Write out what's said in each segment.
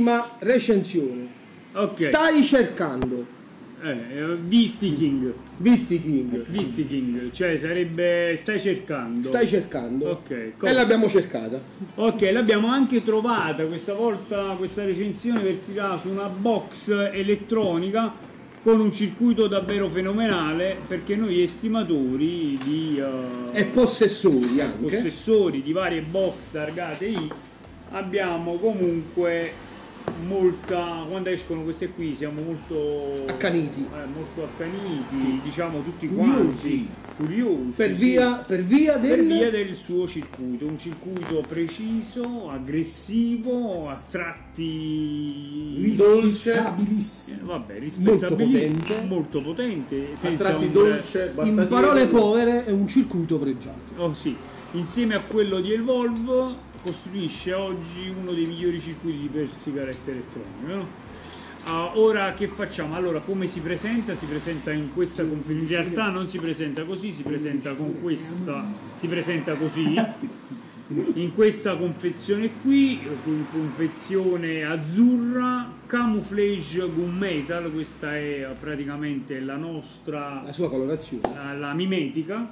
bellissima recensione. Ok. Stai cercando. V-sticking. V-sticking. Cioè sarebbe stai cercando. Stai cercando. Ok. E l'abbiamo cercata. Ok, l'abbiamo anche trovata questa volta, questa recensione vertirà su una box elettronica con un circuito davvero fenomenale, perché noi estimatori di e possessori anche. Possessori di varie box targate I abbiamo comunque molta, quando escono queste qui siamo molto accaniti, diciamo tutti quanti curiosi per via del suo circuito, un circuito preciso, aggressivo, a tratti dolce, vabbè, rispettabilissimo, molto potente, a tratti dolce, in parole povere è un circuito pregiato. Oh sì, insieme a quello di Evolve costruisce oggi uno dei migliori circuiti di sigarette elettroniche, no? Ora che facciamo? Allora, come si presenta? Si presenta in questa confezione, in realtà non si presenta così, si presenta con questa, si presenta così, in questa confezione qui, in confezione azzurra, camouflage gunmetal, questa è praticamente la nostra, la sua colorazione, la mimetica.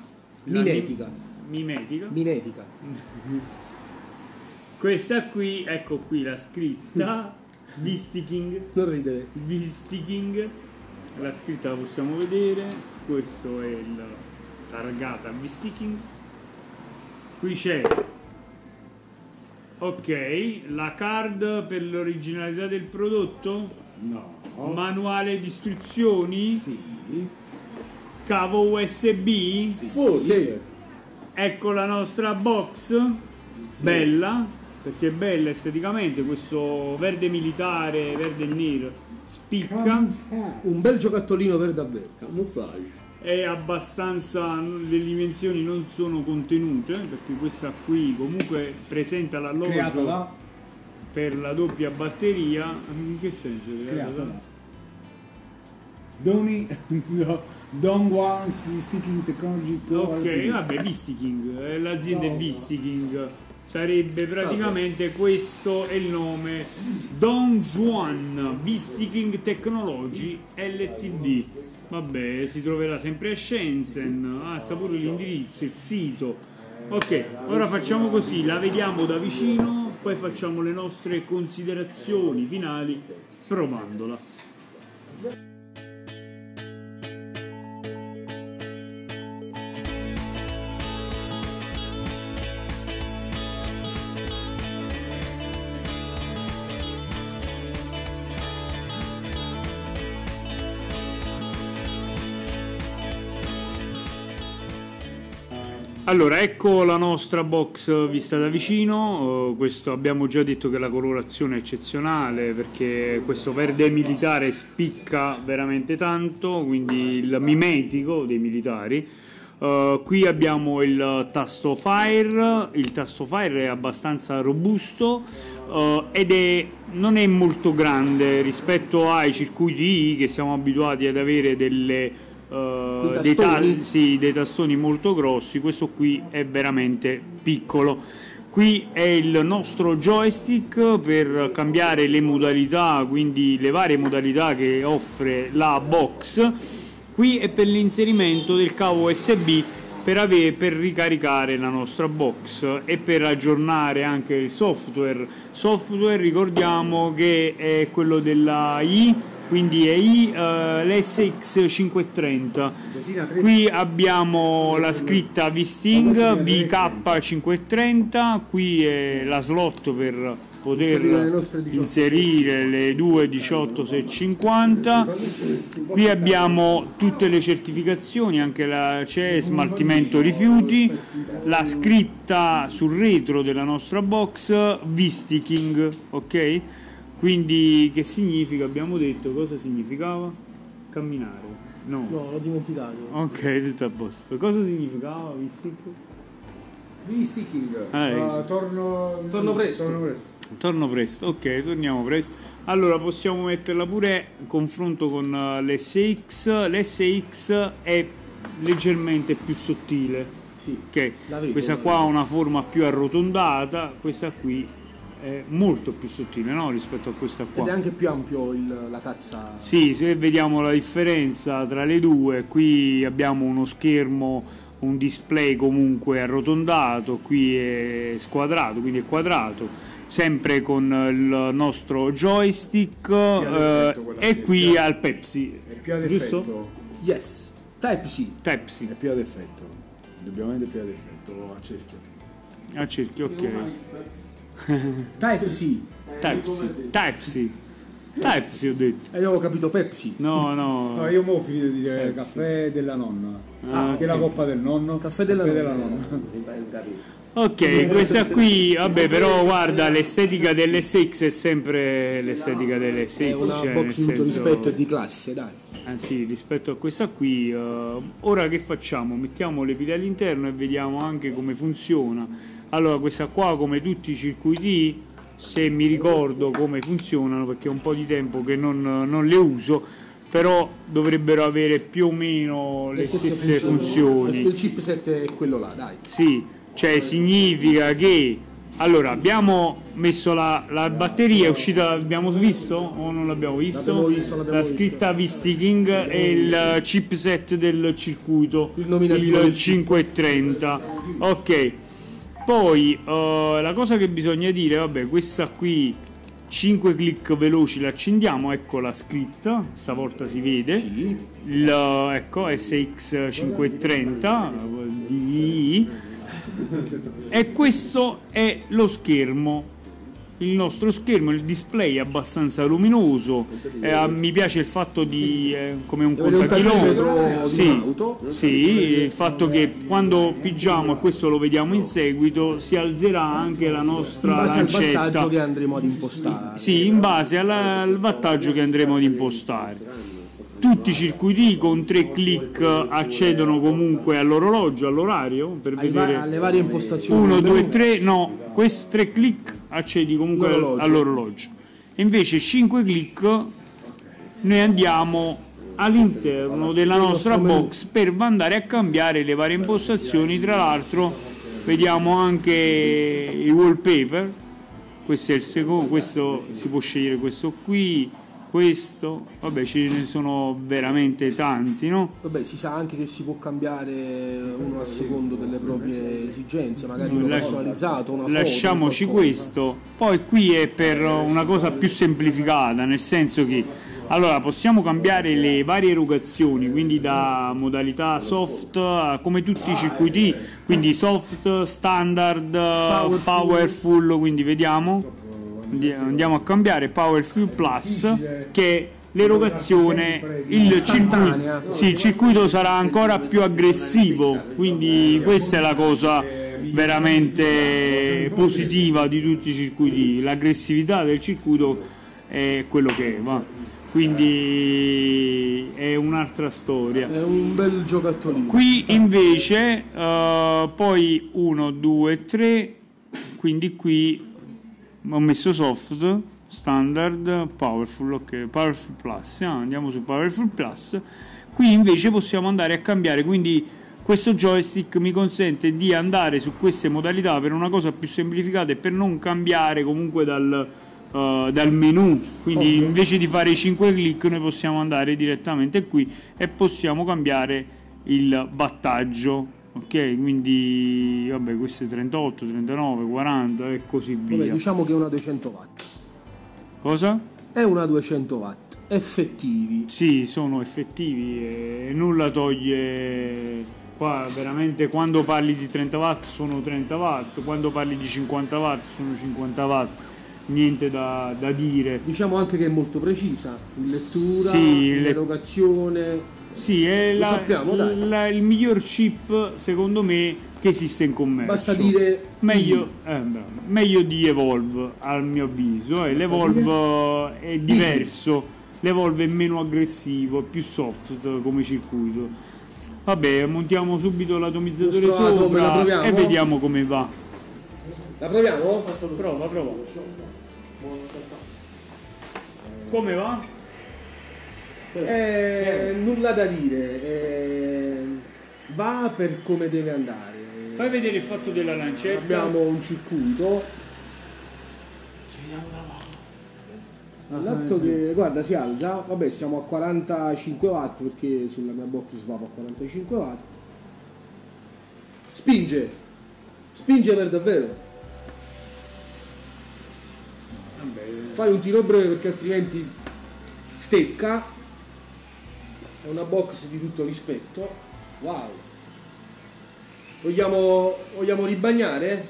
Questa qui, ecco qui la scritta V-sticking. Non ridere. V-sticking, la scritta la possiamo vedere. Questo è il targata V-sticking. Qui c'è, ok, la card per l'originalità del prodotto. No. Manuale di istruzioni. Sì. Cavo USB. Sì. Sì. Ecco la nostra box. Bella, perché è bella esteticamente, questo verde militare, verde e nero, spicca, un bel giocattolino per davvero, camouflage, è abbastanza, le dimensioni non sono contenute, perché questa qui comunque presenta l'alloggio per la doppia batteria. In che senso? Dongguan V-sticking Technology. Ok, vabbè, V-sticking, l'azienda è V-sticking. Sarebbe praticamente, questo è il nome, Dongguan V-sticking Technology Ltd. Vabbè, si troverà sempre a Shenzhen. Sta pure l'indirizzo, il sito. Ok, ora facciamo così, la vediamo da vicino, poi facciamo le nostre considerazioni finali provandola. Allora, ecco la nostra box vista da vicino. Questo abbiamo già detto che la colorazione è eccezionale, perché questo verde militare spicca veramente tanto, quindi il mimetico dei militari. Qui abbiamo il tasto Fire. Il tasto Fire è abbastanza robusto ed non è molto grande rispetto ai circuiti I, che siamo abituati ad avere dei tastoni molto grossi. Questo qui è veramente piccolo. Qui è il nostro joystick per cambiare le modalità, quindi le varie modalità che offre la box. Qui è per l'inserimento del cavo USB per ricaricare la nostra box e per aggiornare anche il software. Ricordiamo che è quello della I, quindi è l'SX530. Qui abbiamo la scritta V-Sting BK530, qui è la slot per poter inserire le due 18650. Qui abbiamo tutte le certificazioni, anche c'è smaltimento rifiuti, la scritta sul retro della nostra box V-Sticking, ok? Quindi che significa? Abbiamo detto cosa significava? Camminare. No, l'ho dimenticato. Ok, tutto a posto. Cosa significava V-Sticking? Torno presto, ok, torniamo presto. Allora possiamo metterla pure in confronto con l'SX. L'SX è leggermente più sottile. Sì, ok, questa qua ha una forma più arrotondata, questa qui è molto più sottile, no? Rispetto a questa qua. Ed è anche più ampio la tazza. Sì, se vediamo la differenza tra le due, qui abbiamo uno schermo, un display comunque arrotondato, qui è squadrato, quindi è quadrato, sempre con il nostro joystick, e qui al Pepsi. È più ad Giusto? effetto. Yes. Type-C. Type-C, È più ad effetto. Indubbiamente più ad effetto a cerchio. a cerchio, ok. Type-C. Type-C, Type-C, Type-C ho detto. E io avevo capito Pepsi. No, No, no. io mo ho finito di dire caffè della nonna. Ah, che è la coppa del nonno. Caffè della nonna. Ok, questa qui, vabbè, però guarda, l'estetica dell'SX è sempre l'estetica dell'SX. È una cioè, box nel di tutto senso- rispetto e di classe, dai. Sì, rispetto a questa qui, ora che facciamo? Mettiamo le pile all'interno e vediamo anche come funziona. Allora, questa qua, come tutti i circuiti, se mi ricordo come funzionano, perché è un po' di tempo che non le uso, però dovrebbero avere più o meno le stesse funzioni. Perché il chipset è quello là, dai. Sì, cioè significa che allora abbiamo messo la batteria, è uscita, l'abbiamo visto o non l'abbiamo visto? L'abbiamo visto, La scritta V-Sticking e il chipset del circuito, Il nominativo del 530. Ok, poi la cosa che bisogna dire, vabbè, questa qui 5 clic veloci l'accendiamo, ecco la scritta, stavolta si vede. Sì. Ecco SX530 DVI, e questo è lo schermo, il nostro schermo, il display è abbastanza luminoso, mi piace il fatto di come un Avere un contachilometro, tachimetro di sì, un'auto. sì, il fatto che quando pigiamo, e questo lo vediamo in seguito, si alzerà anche la In nostra base al lancetta. vantaggio che andremo ad impostare. Sì, in base al wattaggio che andremo ad impostare. Tutti i circuiti con 3 clic accedono comunque all'orologio, all'orario, per vedere Alle varie impostazioni. 1, 2, 3, no, questi 3 clic accedi comunque L'orologio. all'orologio. Invece 5 clic noi andiamo all'interno della nostra box per andare a cambiare le varie impostazioni. Tra l'altro vediamo anche i wallpaper, questo è il secondo, questo si può scegliere, questo qui, questo, vabbè, ce ne sono veramente tanti, no? Vabbè, si sa anche che si può cambiare uno a secondo delle proprie esigenze, magari uno personalizzato, una foto, Lasciamoci qualcosa. questo. Poi qui è per una cosa più semplificata, nel senso che allora possiamo cambiare le varie erogazioni, quindi da modalità soft come tutti i circuiti, quindi soft, standard, powerful, quindi vediamo, andiamo a cambiare Powerful Plus, che è l'erogazione, il circuito, sì, il circuito sarà ancora più aggressivo, quindi questa è la cosa veramente positiva di tutti i circuiti, l'aggressività del circuito è quello che è, va. Quindi è un'altra storia. È un bel giocattolino. Qui invece poi 1, 2, 3, quindi qui ho messo soft, standard, powerful, ok, powerful plus, andiamo su powerful plus. Qui invece possiamo andare a cambiare, quindi questo joystick mi consente di andare su queste modalità per una cosa più semplificata e per non cambiare comunque dal menu, quindi invece di fare i 5 clic noi possiamo andare direttamente qui e possiamo cambiare il wattaggio, ok, quindi vabbè, questo è 38, 39, 40 e così via. Vabbè, diciamo che è una 200 watt. Cosa? È una 200 watt effettivi. Sì, sono effettivi e nulla toglie. Qua veramente quando parli di 30 watt sono 30 watt, quando parli di 50 watt sono 50 watt, niente da dire. Diciamo anche che è molto precisa in lettura, Sì, in erogazione. Sì, è Lo sappiamo, dai. il miglior chip secondo me che esiste in commercio. Basta dire meglio, bravo, meglio di Evolve al mio avviso, e l'Evolve è diverso, l'Evolve è meno aggressivo, è più soft come circuito. Vabbè, montiamo subito l'atomizzatore Nostro atomo, la sopra proviamo? e vediamo come va. La proviamo? Prova. Come va? Nulla da dire, va per come deve andare. Fai vedere il fatto della lancetta. Abbiamo un circuito L'altro che guarda si alza, vabbè siamo a 45 watt perché sulla mia box si va a 45 watt. Spinge per davvero. Vabbè, Fai un tiro breve perché altrimenti stecca. È una box di tutto rispetto. Wow. Vogliamo ribagnare?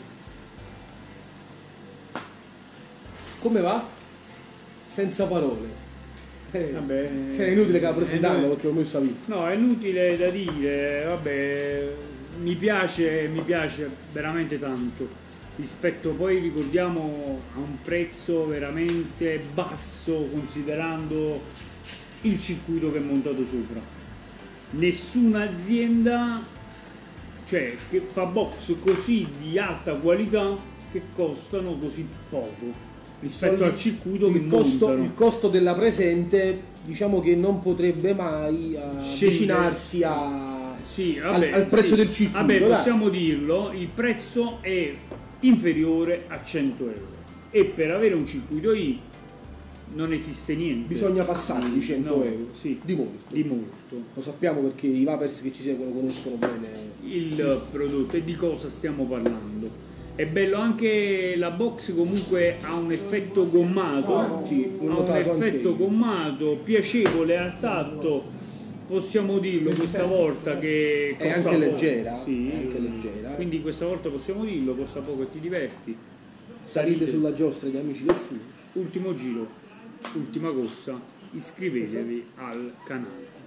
Come va? Senza parole. vabbè, Cioè, è inutile che la presentiamo perché ho messo a vita. no, è inutile da dire, vabbè, mi piace veramente tanto. Rispetto, poi ricordiamo, a un prezzo veramente basso considerando il circuito che è montato sopra. Nessuna azienda, cioè, che fa box così di alta qualità che costano così poco rispetto al circuito che montano. Il costo della presente diciamo che non potrebbe mai avvicinarsi al prezzo del circuito. Vabbè, possiamo dirlo, il prezzo è inferiore a 100 euro e per avere un circuito I non esiste niente. Bisogna passare di 100 No, euro. sì, Di molto. Lo sappiamo perché i vapers che ci seguono conoscono bene il prodotto. E di cosa stiamo parlando? È bello anche la box, comunque ha un effetto gommato, Sì, l'ho ha un notato anche effetto io. gommato, piacevole al tatto, possiamo dirlo questa volta che È costa anche poco. leggera, Sì, è anche leggera. quindi questa volta possiamo dirlo, costa poco e ti diverti. Salite sulla giostra degli amici del Full. Ultimo giro, ultima corsa, iscrivetevi al canale.